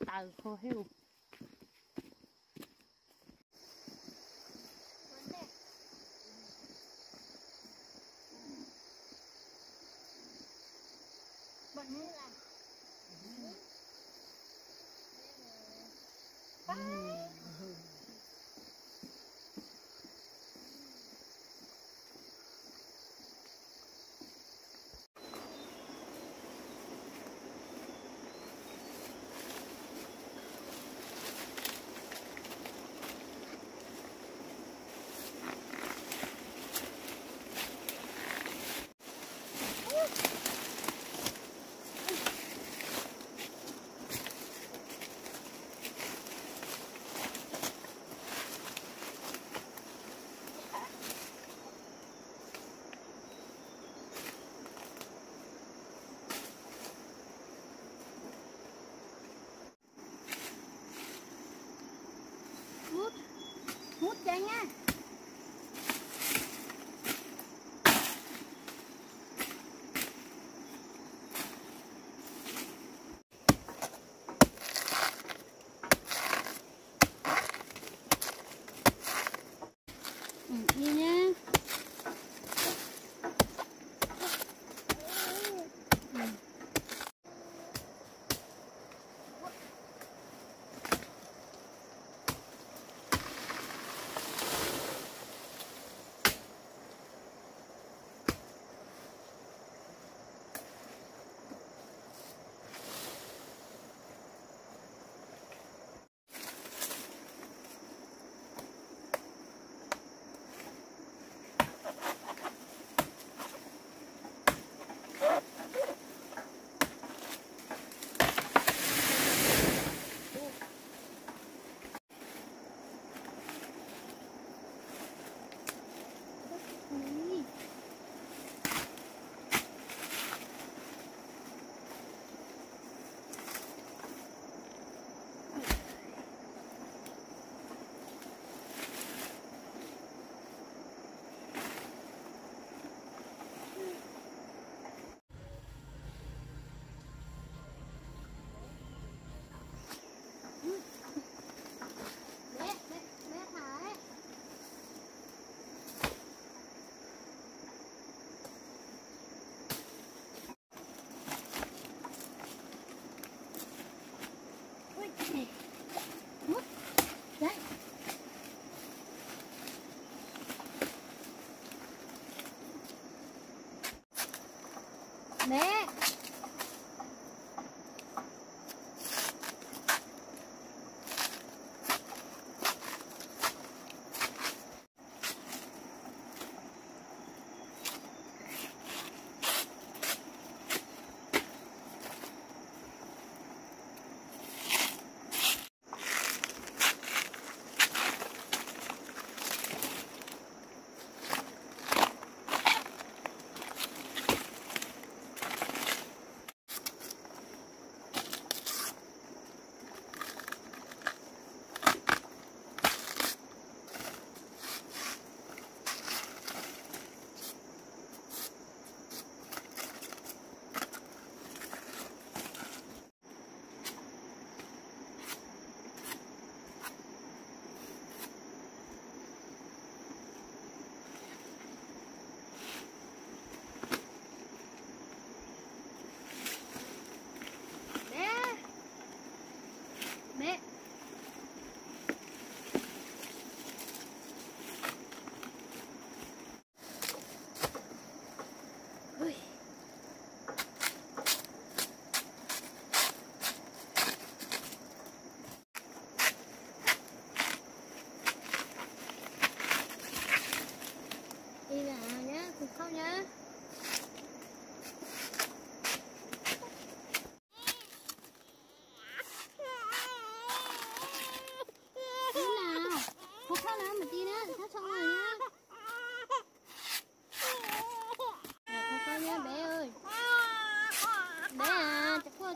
tờ khô hiu. Hút cho nha. Đi nha. Mẹ. Đi nào nhá, cùng không nhá. Đi nào, không khóc nào mà đi nữa, khóc xong rồi nhá. Không khóc nhá bé ơi. Bé à, chọc cô.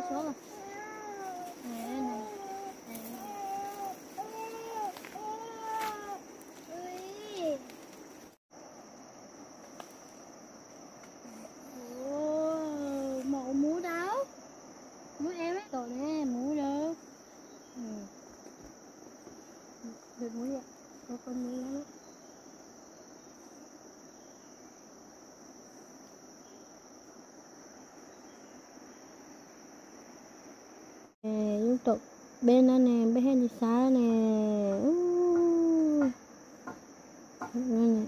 số rồi. Nè này. Mẫu mũ đâu? Mũ em ấy. Rồi nè, mũ đâu? Được mũ vậy. Có con mũ đó. Nè, dung tục bên đó nè, bên hết đi xa nè. Nè.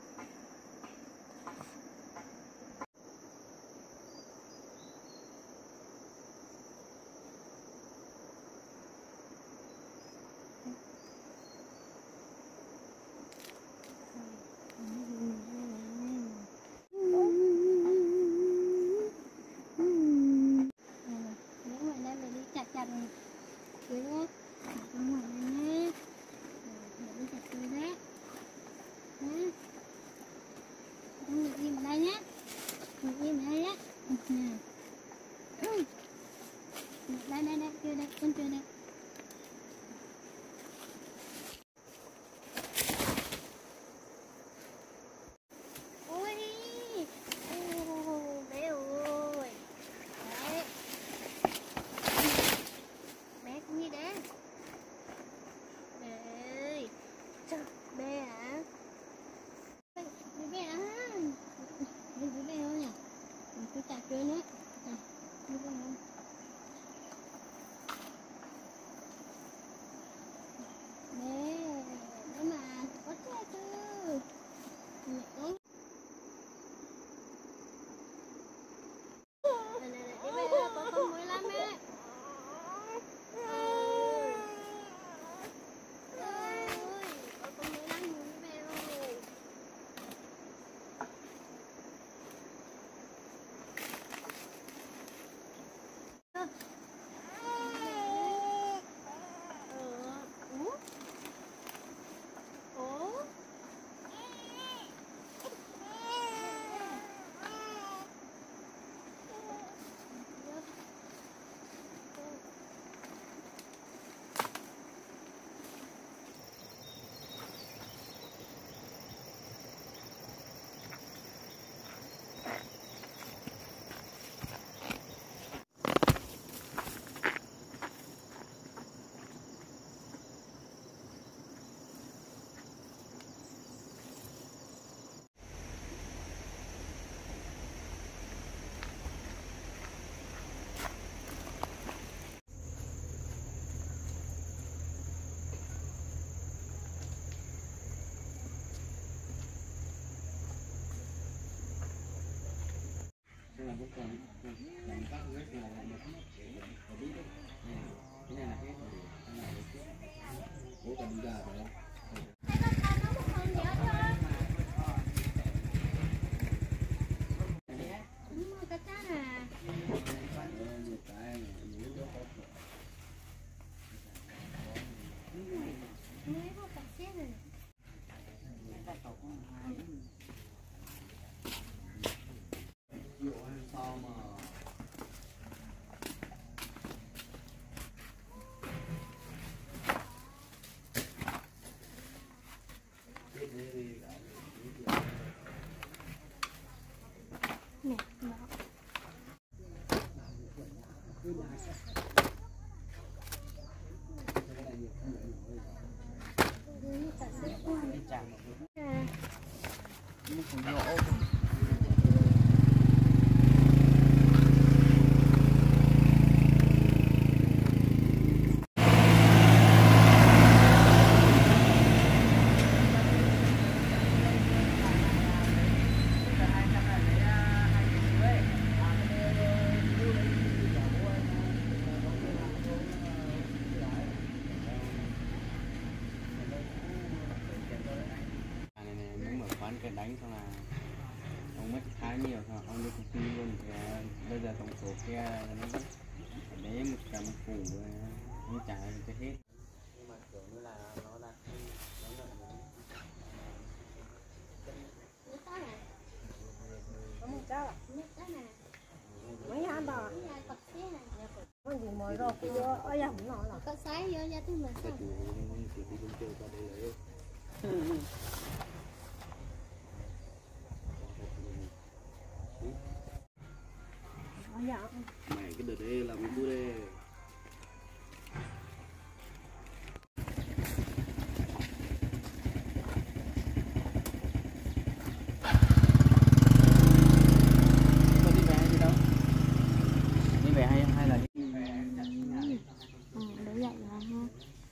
Đây, kia đây, con kia đây. Ôi, bé ơi. Đấy. Bé cũng như đấy. Đấy. Trời, bé hả? Bé hả? Bé ơi nhỉ? Cứ chặt chơi nữa. Bé ơi. Cái đánh xong là ông mất khá nhiều rồi ông đi công ty luôn thì bây giờ tổng số kia nó đấy 100 củ nó trả cái hết, nhưng mà kiểu như là nó đặt nó Mấy hả bà? rồi cái ở nhà không nói là có sái vô ra thứ mình sao ở nhà mày cái đợt đấy làm cái đây có đi về gì đâu đi về hay là đi về để vậy là ha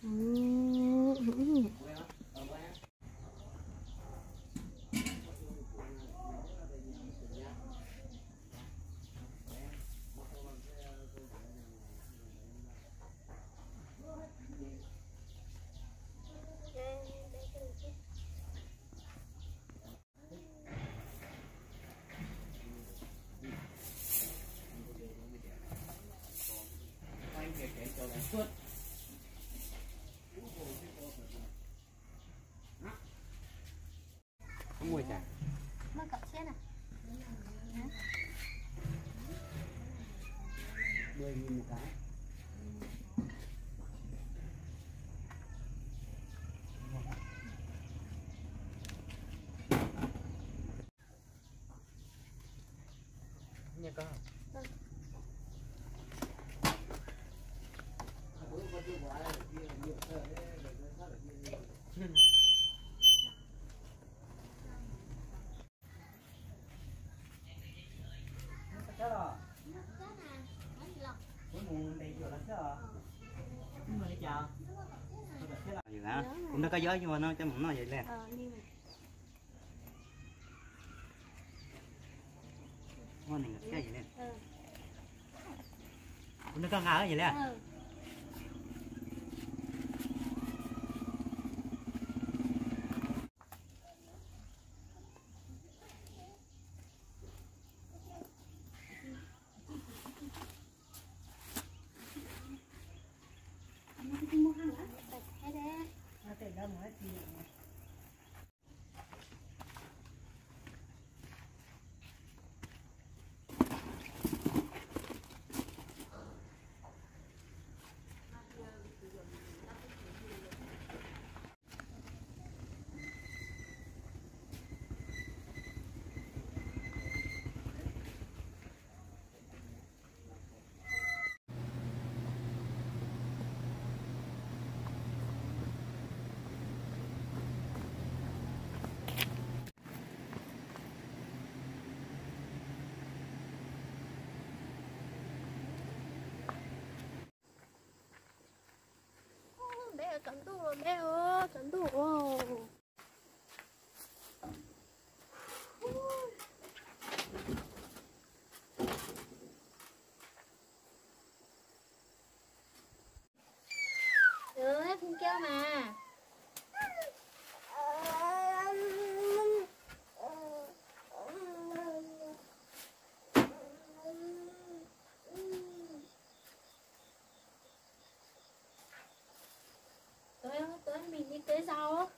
mua chả mới cặp xe nè 10.000 một cái nha con cũng nó có gió nhưng mà nó cho mỏng nó vậy nè ngon này cái gì nè cũng nó có ngờ vậy nè bé cẩn thận rồi bé ơi cẩn thận rồi hết không kêu mà tới mình đi tới sau á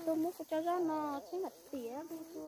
tôi muốn cho nó thế mà tía luôn.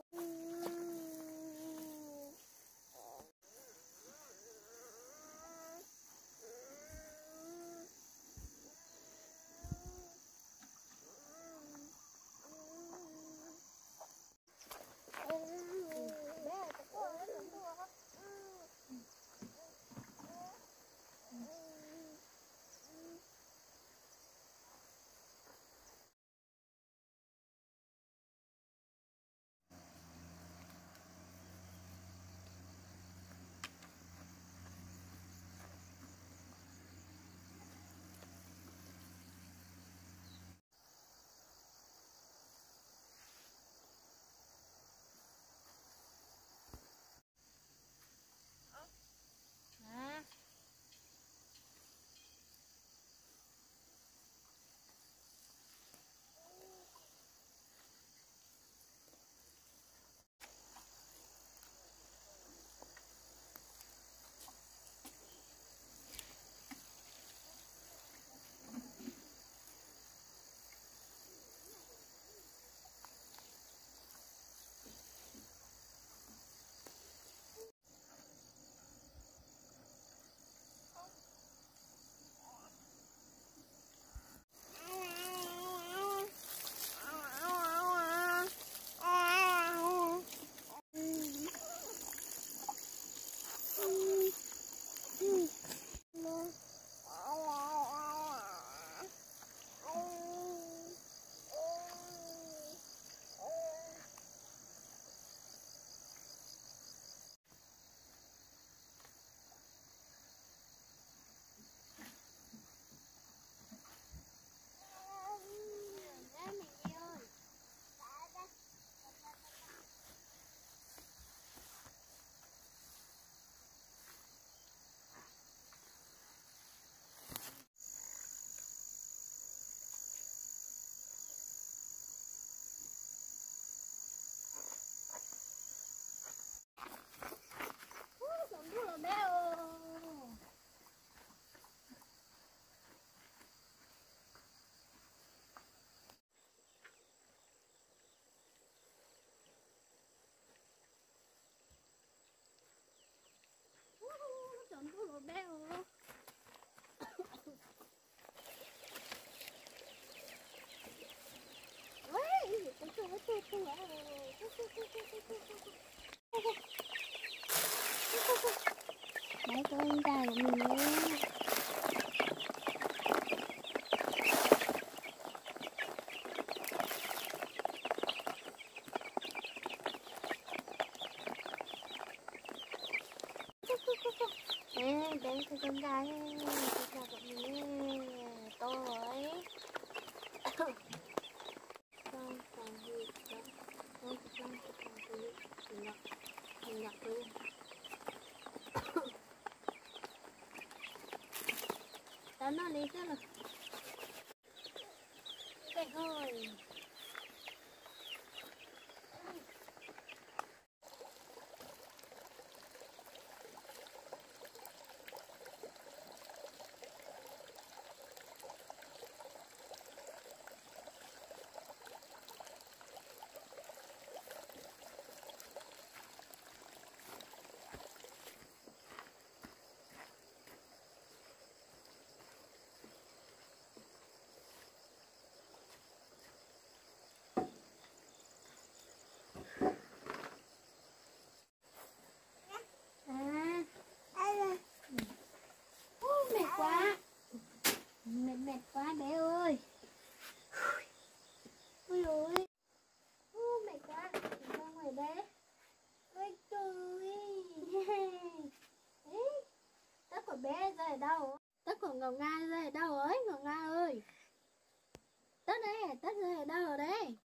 Đấy con trai của mình nhé. Đến cho con trai của mình to rồi. Con còn gì đó. Con còn gì mình nhặt luôn. Nó đi chứ là cái thôi. Mệt quá bé ơi. Ôi ôi. Mệt quá. Ra ngoài bé. Ôi trời. Tóc của bé ra ở đâu? Tóc của Ngọc Nga ra ở đâu ấy? Ngọc Nga ơi. Tóc đây, tóc ra ở đâu ở đây?